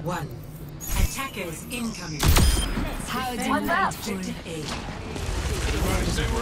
1. Attackers incoming. How do you What's up? objective A?